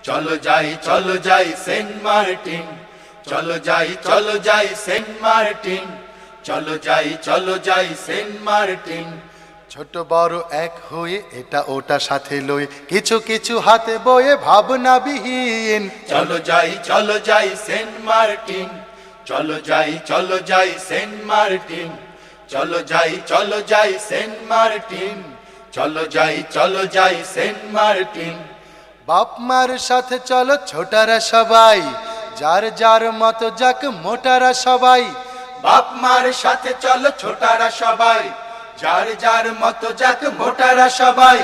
চলো যাই Saint Martin, চলো যাই সেন্ট মার্টিন, চলো যাই সেন্ট মার্টিন। ছোট বড় এক হয়ে এটা ওটা সাথে লই, কিছু কিছু হাতে বয়ে ভাবনা বিহীন। চলো যাই সেন্ট মার্টিন, চলো যাই সেন্ট মার্টিন, চলো যাই সেন্ট মার্টিন, চলো যাই সেন্ট মার্টিন। বাপ মার সাথে চলো ছোটারা সবাই, যার যার মতো যাক মোটারা সবাই। বাপ মার সাথে চলো ছোটারা সবাই, যার যার মতো যাক মোটারা সবাই।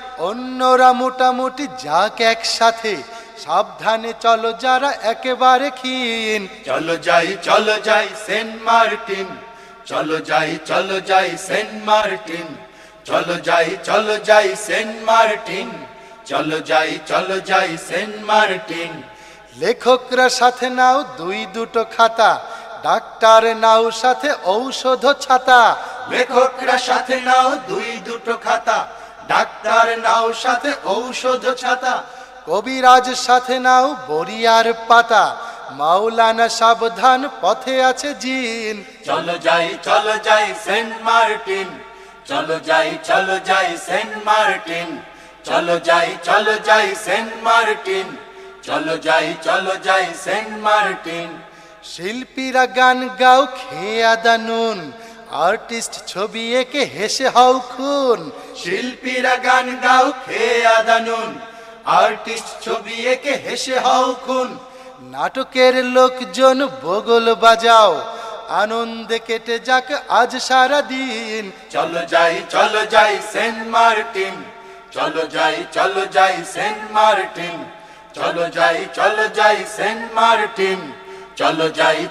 অন্যরা মোটামুটি যাক একসাথে, সাবধানে চলো যারা একেবারে ক্ষীণ। চলো যাই সেন্ট মার্টিন, চলো যাই সেন্ট মার্টিন, চলো যাই সেন্ট মার্টিন, চলো যাই সেন্ট মার্টিন। লেখকরা সাথে নাও দুই দুটো খাতা, ডাক্তার নাও সাথে ঔষধ ছাতা। লেখকরা সাথে নাও দুই দুটো খাতা, ডাক্তার নাও সাথে ঔষধ ছাতা। কবিরাজ সাথে নাও বরিয়ার পাতা, মাওলানা সাবধান পথে আছে জিন। চলো যাই সেন্ট মার্টিন, চলো যাই সেন্ট মার্টিন, চলো যাই সেন্ট মার্টিন, চলো যাই সেন্ট মার্টিন। শিল্পীরা গান গাও খেয়ে আদা নুন, আর্টিস্ট ছবি এঁকে হেসে হও খুন। শিল্পীরা গান গাও খেয়ে আদা নুন, আর্টিস্ট ছবি এঁকে হেসে হও খুন। নাটকের লোকজন বগল বাজাও, আনন্দে কেটে যাক আজ সারা দিন। চলো যাই সেন্ট মার্টিন, চলো যাই সেন্ট মার্টিন, চলো যাই সেন্ট মার্টিন, চলো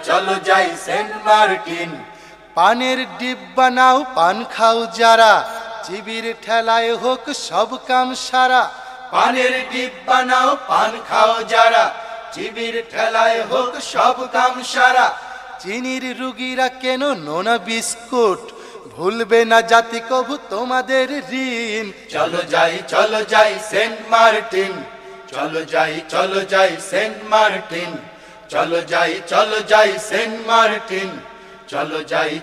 যাই সেন্ট মার্টিন। পানের ডিব্বা নাও পান খাও যারা, চিবির ঠেলায় হোক সব কাম সারা। পানের ডিব্বা নাও পান খাও যারা, চিবির ঠেলায় হোক সব কাম সারা। চিনির রুগীরা কেন নোনা বিস্কুট, ভুলবে না জাতি কভু তোমাদের ঋণ। চলো যাই সেন্ট মার্টিন, চলো যাই সেন্ট মার্টিন, চলো যাই সেন্ট মার্টিন, চলো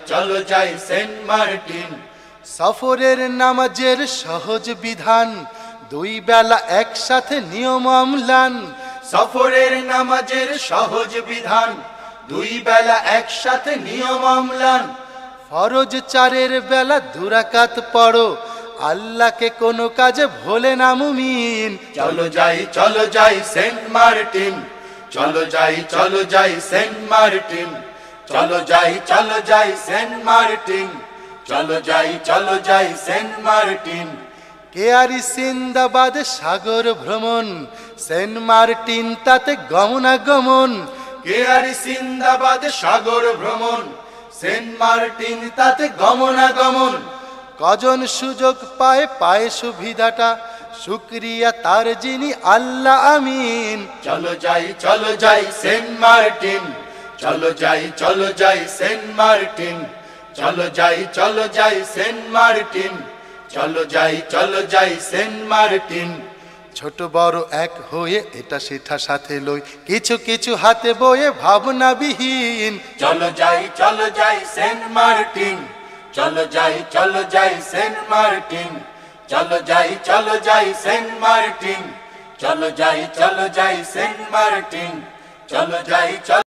যাই সেন্ট মার্টিন। সফরের নামাজের সহজ বিধান, দুই বেলা একসাথে নিয়ম অম্লান। সফরের নামাজের সহজ বিধান, দুই বেলা একসাথে নিয়ম অম্লান। ফরজ চারের বেলা দুরাকাত পড়ো, আল্লাহকে কোনো কাজে ভোলে না মুমিন। চলো যাই সেন্ট মার্টিন, চলো যাই সেন্ট মার্টিন, চলো যাই সেন্ট মার্টিন, চলো যাই সেন্ট মার্টিন। কেয়ারি সিন্দাবাদ সাগর ভ্রমণ, সেন্ট মার্টিন তাতে গমনাগমন। কেয়ারি সিন্দাবাদ সাগর ভ্রমণ, সেন্ট মার্টিন তাতে গমনাগমন। কজন সুযোগ পায় পায় সুবিধাটা, শুকরিয়া তার যিনি আল্লাহ আমিন। চলো যাই সেন্ট মার্টিন, চলো যাই সেন্ট মার্টিন, চলো যাই সেন্ট মার্টিন, চলো যাই সেন্ট মার্টিন। ছোট বড় এক হয়ে এটা সেটা সাথে লই, কিছু কিছু হাতে বয়ে ভাবনা বিহীন। চলো যাই সেন্ট মার্টিন, চলো যাই সেন্ট মার্টিন, চলো যাই সেন্ট মার্টিন, চলো যাই সেন্ট মার্টিন, চলো যাই